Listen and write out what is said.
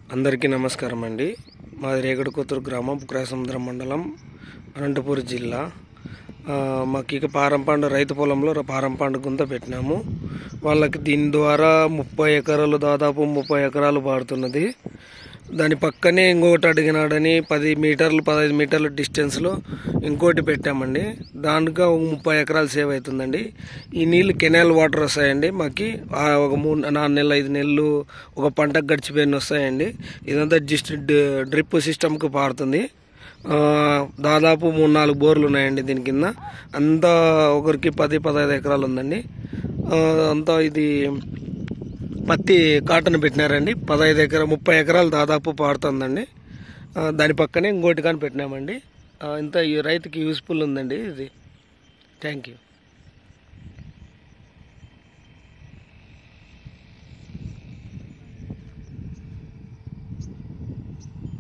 అందరికీ నమస్కారం అండి. మాది రేగడకొత్తూరు గ్రామం, బుక్రాయసముద్రం మండలం, అనంతపురం జిల్లా. మాకు ఇక పారంపాండు రైతు పొలంలో పారంపాండు గుంత పెట్టినాము. వాళ్ళకి దీని ద్వారా 30 ఎకరాలు, దాదాపు 30 ఎకరాలు పాడుతున్నది. దాని పక్కనే ఇంకొకటి అడిగినాడని 10 మీటర్లు 15 మీటర్ల డిస్టెన్స్లో ఇంకోటి పెట్టామండి. దానిగా 30 ఎకరాలు సేవ్ అవుతుందండి. ఈ నీళ్ళు కెనాల్ వాటర్ వస్తాయండి. మాకు ఒక 3-4 నెలలు 5 నెలలు ఒక పంటకు గడిచిపోయిన వస్తాయండి. ఇదంతా జస్ట్ డ్రిప్ సిస్టమ్కి పారుతుంది. దాదాపు 3-4 బోర్లు ఉన్నాయండి దీని కింద. అంతా ఒకరికి 10-15 ఎకరాలు ఉందండి. అంతా ఇది పత్తి కాటన్ పెట్టినారండి. 30 ఎకరాలు దాదాపు పారుతుందండి. దాని పక్కనే ఇంకోటి కానీ పెట్టినామండి. ఇంత ఈ రైతుకి యూస్ఫుల్ ఉందండి ఇది. Thank you.